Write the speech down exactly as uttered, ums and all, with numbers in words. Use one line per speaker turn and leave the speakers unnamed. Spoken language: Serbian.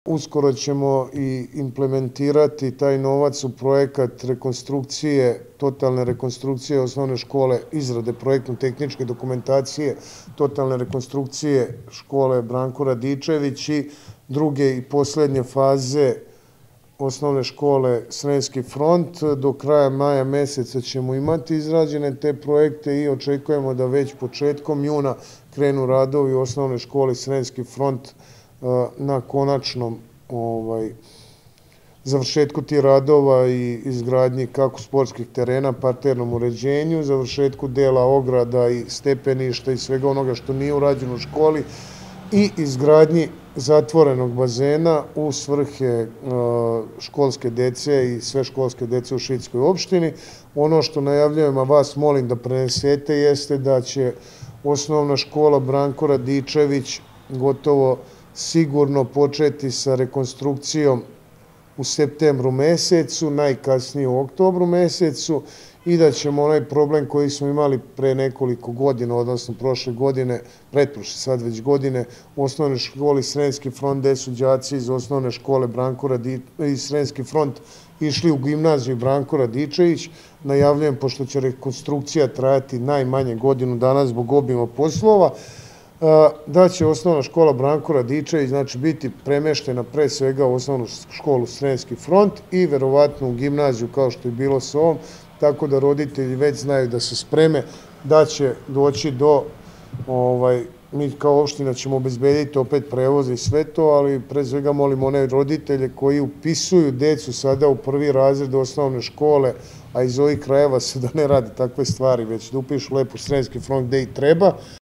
Uskoro ćemo i implementirati taj novac u projekat rekonstrukcije, totalne rekonstrukcije osnovne škole, izrade projektno-tehničke dokumentacije, totalne rekonstrukcije škole Branko Radičević i druge i poslednje faze osnovne škole Sremski front. Do kraja maja meseca ćemo imati izrađene te projekte i očekujemo da već početkom juna krenu radovi u osnovnoj školi Sremski front na konačnom završetku tih radova i izgradnji kako sportskih terena, parternom uređenju, završetku dela ograda i stepeništa i svega onoga što nije urađeno u školi i izgradnji zatvorenog bazena u svrhe školske dece i sve školske dece u Šidskoj opštini. Ono što najavljujem, a vas molim da prenesete, jeste da će osnovna škola Branko Radičević gotovo sigurno početi sa rekonstrukcijom u septembru mesecu, najkasnije u oktobru mesecu i da ćemo onaj problem koji smo imali pre nekoliko godina, odnosno prošle godine, pretprošle sad već godine, u osnovnoj školi Sremski front, gde su đaci iz osnovne škole Branko Radičević i Sremski front išli u gimnaziju Branko Radičević. Najavljujem, pošto će rekonstrukcija trajati najmanje godinu dana zbog obima poslova, da će osnovna škola Branko Radičević znači biti premeštena pre svega u osnovnu školu Sremski front i verovatno u gimnaziju kao što je bilo sa ovom, tako da roditelji već znaju da se spreme, da će doći do, mi kao opština ćemo obezbediti opet prevoz i sve to, ali pre svega molim one roditelje koji upisuju decu sada u prvi razred osnovne škole, a iz ovih krajeva se da ne rade takve stvari, već da upišu lepo Sremski front gde i treba.